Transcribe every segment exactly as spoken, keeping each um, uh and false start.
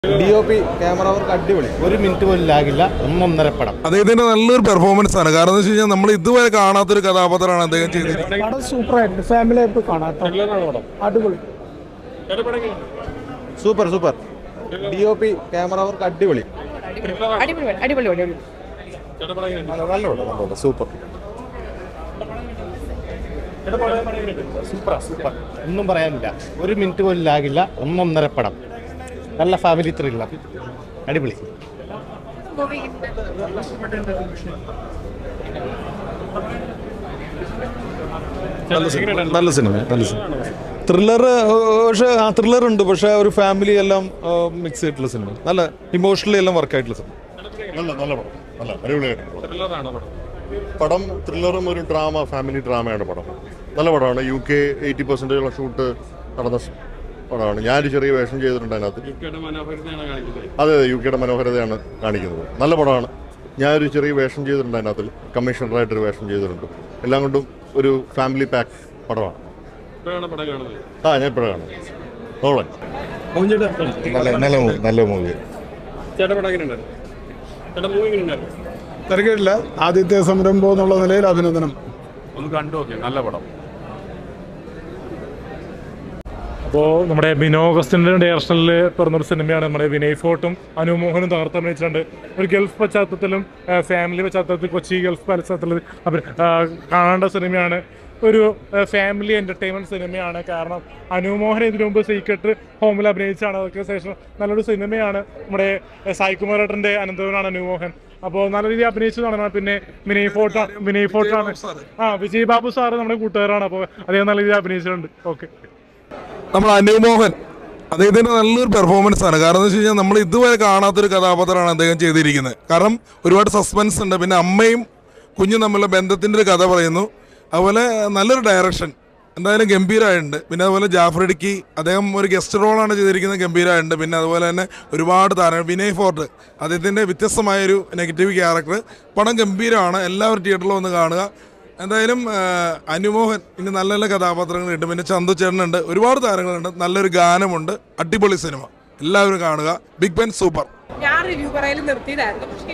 D O P camera work അടിപൊളി. ഒരു minute പോലും ലാഗില്ല. ഒന്നൊന്നര പടം. അദ്ദേഹത്തിന്റെ നല്ലൊരു പെർഫോമൻസ് ആണ്. കാരണം എന്ന് വെച്ച് കഴിഞ്ഞാൽ നമ്മൾ ഇതുവരെ കാണാത്തൊരു കഥാപാത്രമാണ് അദ്ദേഹം ചെയ്തത്. പടം സൂപ്പറായിട്ട് ഫാമിലി ആയിട്ട് കാണാം. അടിപൊളി. Super super. D O P camera work അടിപൊളി. അടിപൊളി അടിപൊളി അടിപൊളി. നല്ല സൂപ്പർ സൂപ്പർ സൂപ്പർ. ഒന്നും പറയാനില്ല. ഒരു മിനിറ്റ് പോലും ലാഗില്ല. ഒന്നൊന്നര പടം. നല്ല ഫാമിലി ത്രില്ലർ. അടിപൊളി. നല്ല സിനിമ നല്ല സിനിമ ത്രില്ലർ. പക്ഷേ ആ ത്രില്ലർ ഉണ്ട്, പക്ഷേ ഒരു ഫാമിലി എല്ലാം മിക്സ് ചെയ്തിട്ടുള്ള സിനിമ. നല്ല ഇമോഷണലി എല്ലാം വർക്ക് ആയിട്ടുള്ള സിനിമ. നല്ല നല്ല പടം. നല്ല അടിപൊളിയായിട്ട് പടം. ത്രില്ലറും ഒരു ഡ്രാമ, ഫാമിലി ഡ്രാമയാണ് പടം. നല്ല പടമാണ്. U K eighty percentage shoot നടന്ന പടമാണ്. ഞാനൊരു ചെറിയ വേഷം ചെയ്തിട്ടുണ്ട് അതിനകത്ത്. അതെ അതെ യു കെയുടെ മനോഹരതയാണ് കാണിക്കുന്നത്. നല്ല പടമാണ്. ഞാനൊരു ചെറിയ വേഷം ചെയ്തിട്ടുണ്ട് അതിനകത്ത്. കമ്മീഷണറായിട്ടൊരു വേഷം ചെയ്തിട്ടുണ്ട്. എല്ലാം കൊണ്ടും ഒരു ഫാമിലി പാക്ക് പടമാണ്. ആ ഞാൻ ഇപ്പോഴാണ് കാണുന്നത്. നല്ല മൂവി നല്ല മൂവി തിരക്കില്ല. ആദ്യത്തെ സംരംഭം എന്നുള്ള നിലയിൽ അഭിനന്ദനം. ഒന്ന് കണ്ടു നോക്കി. നല്ല പടം. അപ്പോൾ നമ്മുടെ ബിനോ അഗസ്റ്റിൻ്റെ ഡയറക്ഷനിൽ പിറന്നൊരു സിനിമയാണ്. നമ്മുടെ വിനയ് ഫോർട്ടും അനു മോഹനും തകർത്തഭിനയിച്ചിട്ടുണ്ട്. ഒരു ഗൾഫ് പശ്ചാത്തലത്തിലും ഫാമിലി പശ്ചാത്തലത്തിൽ, കൊച്ചി ഗൾഫ് പശ്ചാത്തലത്തിൽ കാണേണ്ട സിനിമയാണ്. ഒരു ഫാമിലി എൻ്റർടൈൻമെൻറ്റ് സിനിമയാണ്. കാരണം അനുമോഹൻ ഇതിനു മുമ്പ് സീക്രട്ട് ഹോമിൽ അഭിനയിച്ചാണ്. അതൊക്കെ ശേഷം നല്ലൊരു സിനിമയാണ്. നമ്മുടെ സായികുമാരേട്ടൻ്റെ അനന്തവനാണ് അനുമോഹൻ. അപ്പോൾ നല്ല രീതിയിൽ അഭിനയിച്ചു നടക്കണം. പിന്നെ വിനയ് ഫോർട്ട് വിനയ് ഫോർട്ടാണ് ആ വിജയ് ബാബു സാറ് നമ്മുടെ കൂട്ടുകാരാണ്. അപ്പോൾ അദ്ദേഹം നല്ല രീതിയിൽ അഭിനയിച്ചിട്ടുണ്ട്. ഓക്കെ. നമ്മൾ അനുമോഹൻ അദ്ദേഹത്തിന്റെ നല്ലൊരു പെർഫോമൻസ് ആണ്. കാരണം എന്ന് വെച്ച് കഴിഞ്ഞാൽ നമ്മൾ ഇതുവരെ കാണാത്തൊരു കഥാപാത്രമാണ് അദ്ദേഹം ചെയ്തിരിക്കുന്നത്. കാരണം ഒരുപാട് സസ്പെൻസ് ഉണ്ട്. പിന്നെ അമ്മയും കുഞ്ഞും തമ്മിലുള്ള ബന്ധത്തിൻ്റെ ഒരു കഥ പറയുന്നു. അതുപോലെ നല്ലൊരു ഡയറക്ഷൻ എന്തായാലും ഗംഭീരമായിട്ടുണ്ട്. പിന്നെ അതുപോലെ ജാഫർ ഇടുക്കി അദ്ദേഹം ഒരു ഗസ്റ്റ് റോളാണ് ചെയ്തിരിക്കുന്നത്. ഗംഭീരമായിട്ടുണ്ട്. പിന്നെ അതുപോലെ തന്നെ ഒരുപാട് താരങ്ങൾ. വിനയ് ഫോർട്ട് അദ്ദേഹത്തിൻ്റെ വ്യത്യസ്തമായൊരു നെഗറ്റീവ് ക്യാരക്ടർ. പടം ഗംഭീരമാണ്. എല്ലാവരും തിയേറ്ററിൽ വന്ന് കാണുക. എന്തായാലും അനുമോഹൻ ഇനി നല്ല നല്ല കഥാപാത്രങ്ങളുണ്ട്. പിന്നെ ചന്തു ചേട്ടനുണ്ട്. ഒരുപാട് താരങ്ങളുണ്ട്. നല്ലൊരു ഗാനമുണ്ട്. അടിപൊളി സിനിമ. എല്ലാവരും കാണുക. Big Ben super. ഞാൻ റിവ്യൂ പറയൽ നിർത്തിയതായിരുന്നു. പക്ഷേ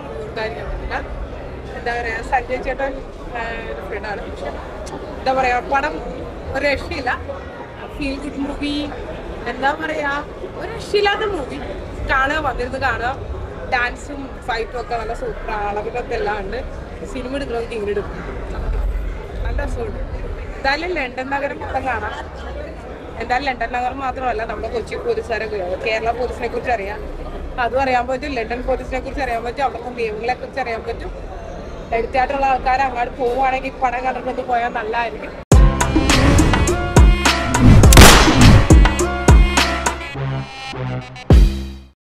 എന്താ പറയാ, സഞ്ജയ് ചേട്ടൻ ഫ്രണ്ടാണ്. പക്ഷെ എന്താ പറയാ, പടം ഒരു രക്ഷയില്ല. Feel good movie. എന്താ പറയാ, ഒരു രക്ഷയില്ലാത്ത മൂവി. കാണുക, വന്നിരുന്ന് കാണുക. ഡാൻസും ഫൈറ്റും ഒക്കെ നല്ല സൂപ്പർ. അളവിലൊക്കെ എല്ലാം ഉണ്ട്. സിനിമ എടുക്കണമെങ്കിൽ ഇങ്ങനെ എടുക്കും. നല്ല രസമുണ്ട്. എന്തായാലും ലണ്ടൻ നഗരം മൊത്തം കാണാം. എന്തായാലും ലണ്ടൻ നഗരം മാത്രമല്ല, നമ്മുടെ കൊച്ചി പോലീസുകാരെ കേരള പോലീസിനെ കുറിച്ച് അറിയാം. അതും അറിയാൻ പറ്റും. ലണ്ടൻ പോലീസിനെ കുറിച്ച് അറിയാൻ പറ്റും. അവിടുത്തെ നിയമങ്ങളെ കുറിച്ച് അറിയാൻ പറ്റും. എടുത്തായിട്ടുള്ള ആൾക്കാർ അങ്ങോട്ട് പോവുകയാണെങ്കിൽ പടം കണ്ടിട്ട് പോയാൽ നല്ലതായിരിക്കും.